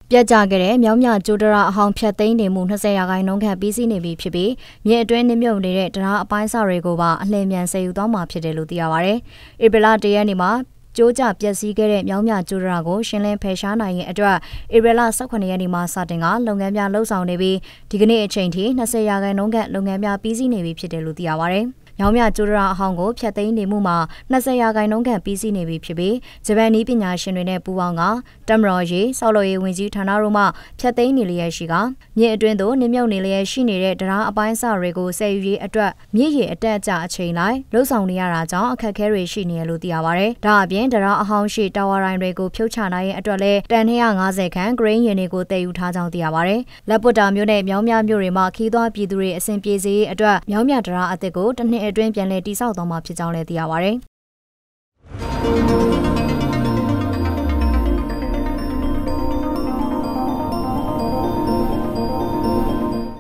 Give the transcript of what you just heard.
ပြတ်ကျခဲ့တဲ့မြောင်းမြကျိုးတရအဟောင်းဖြတ်သိမ်းနေမှု20ရာခိုင်နှုန်းခန့်ပြီးစီးနေပြီဖြစ်ပြီးမြေအတွင်းနှမြုပ်နေတဲ့တရားအပိုင်းအစတွေကိုပါအလင်းမြန်ဆယ်ယူသွားမှာဖြစ်တယ်လို့သိရပါဗျ။ဧပြီလ1ရက်နေ့မှာကျိုးကျပျက်စီးခဲ့တဲ့မြောင်းမြကျိုးတရကိုရှင်းလင်းဖယ်ရှားနိုင်ရင်အတွက်ဧပြီလ18ရက်နေ့မှာစတင်ကလုပ်ငန်းများလှုပ်ဆောင်နေပြီးဒီကနေ့အချိန်ထိ20ရာခိုင်နှုန်းခန့်လုပ်ငန်းများပြီးစီးနေပြီဖြစ်တယ်လို့သိရပါဗျ။မြောင်းမြကျိုးတရအဟောင်းကိုဖျက်သိမ်းနေမှုမှာ20ရာခိုင်နှုန်းခန့်ပြီးစီးနေပြီဖြစ်ပြီးဂျပန်နည်းပညာရှင်တွေနဲ့ပူးပေါင်းကတမတော်ရေးဆောက်လုပ်ရေးဝန်ကြီးဌာနတို့မှဖျက်သိမ်းနေလျက်ရှိကမြေအတွင်းသို့နှမြုပ်နေလျက်ရှိနေတဲ့တရားအပိုင်းအစတွေကိုဆယ်ယူရေးအတွက်မြေရည်အတက်အကျအချိန်လိုက်လှုပ်ဆောင်နေရတာကြောင့်အခက်အခဲတွေရှိနေရလို့သိရပါဗျ။ဒါအပြင်တရားအဟောင်းရှိတာဝါရိုင်းတွေကိုဖြုတ်ချနိုင်ရဲ့အတွက်လည်းတန်250ခန့်ဂရိန်းရင်တွေကိုတည်ယူထားကြောင်းသိရပါဗျ။လက်ပွတ်တာမျိုးနဲ့မြောင်းမြမျိုးတွေမှာခီးသွွားပြည်သူတွေအဆင်ပြေစေရေးအတွက်မြောင်းမြတရားအသစ်ကိုတစ်နှစ်အတွင်းပြန်လည်တည်ဆောက်သွားမှာဖြစ်ကြောင်းလည်းသိရပါဗျ။